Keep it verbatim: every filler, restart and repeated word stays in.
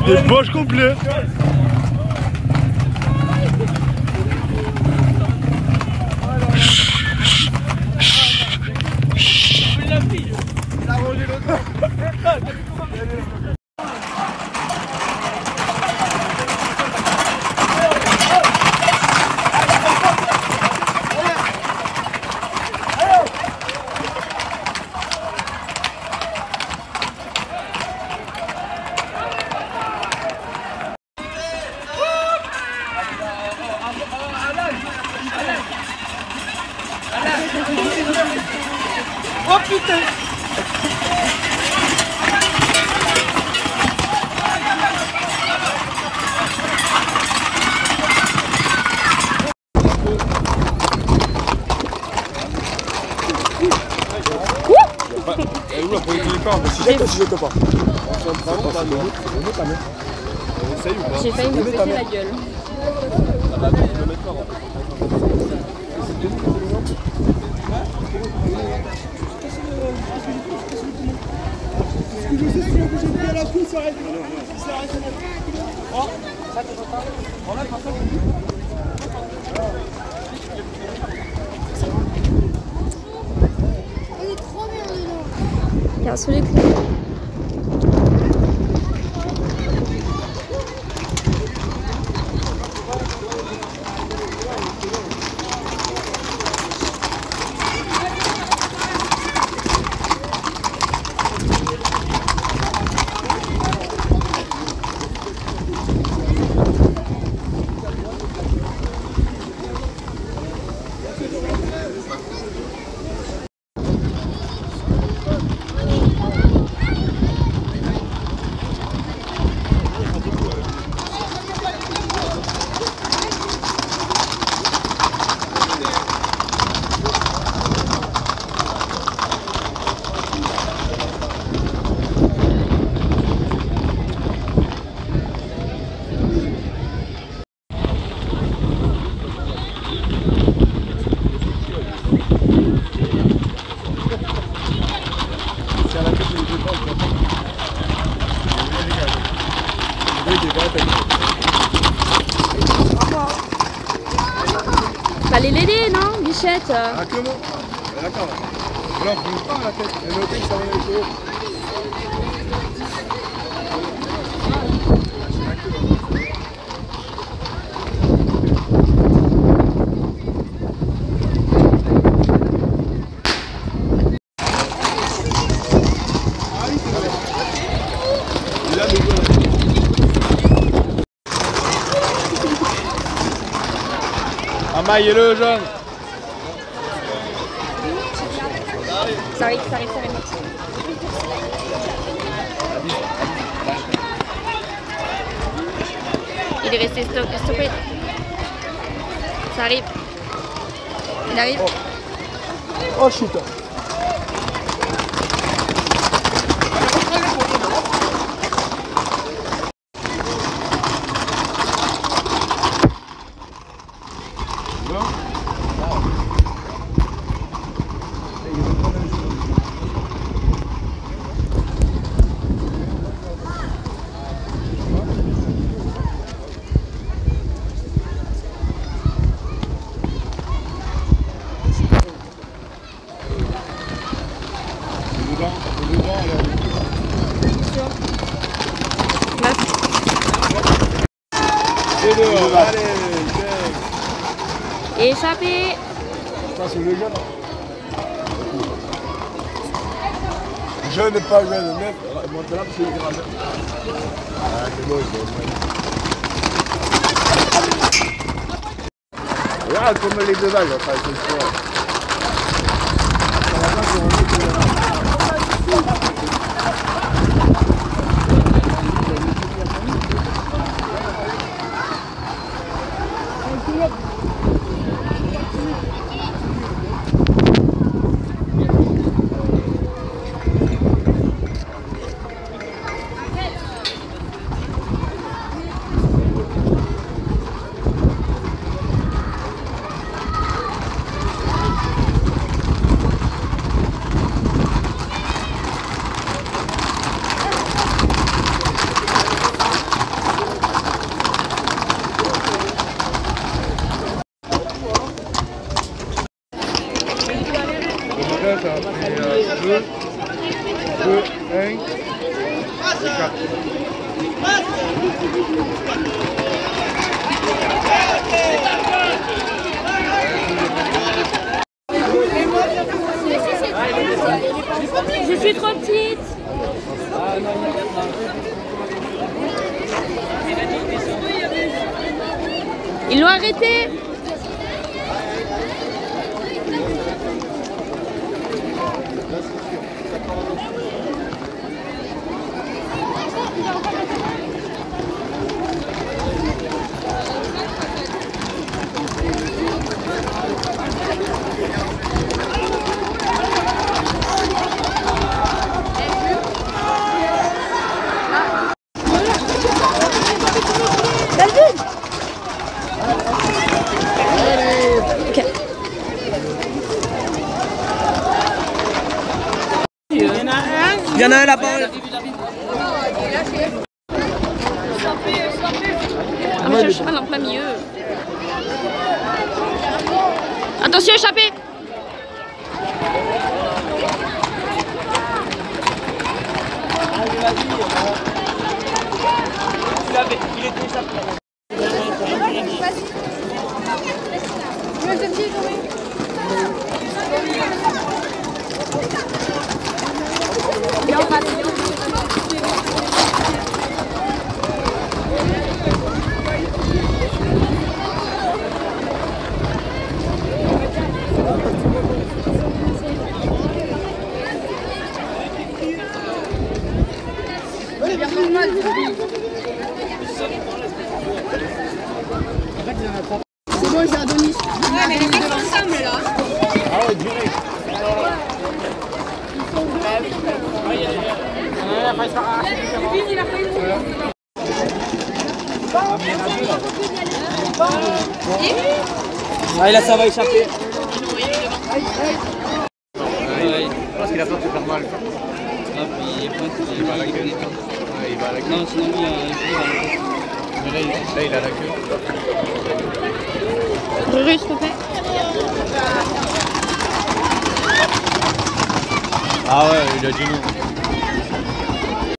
Il est poche complet. Oh putain! Et où la politique du corps? Si jette ou si jette pas? J'ai failli me péter la gueule. Je sais si on bouge bien la coupe, ça arrête. Ça arrête. Oh, ça te pas. Voilà, comme ça. Il est trop bien dedans. Il y a un soleil. Fallait l'aider, non, Bichette? Ah, comment? D'accord. Alors, on ne pas la tête. Elle a noté que ça va aller trop haut. Amaille-le, jaune. Ça arrive, ça arrive, ça arrive. Il est resté stop, stoppé. Ça arrive. Il arrive. Oh, oh shit. Allez, échappé. Ça c'est le jeune. Jeune et pas jeune, neuf. Monte là parce qu'il est grave. Ah, c'est beau, c'est regarde comme les deux vagues, enfin, c'est fort. après, ça fait euh, deux, deux, un, et quatre. Je suis trop petite. Ils l'ont arrêté. Ok. Il y en a un. Il y en a un là-bas. Ah, moi, je cheval en plein milieu. Attention, échappé. Il était échappé. C'est bon, j'ai Adonis. Ouais, mais les mecs ensemble là. Ah ouais, direct. Ah, là, ça va échapper. Je pense qu'il a peur de se faire mal. Ah, puis il est pointe, il va à la queue. Ouais, il va à la queue. Non, sinon il a il a la queue. Mais là, il, là, il a la queue. Ruru, s'il te plaît. Ah ouais, il a dit non.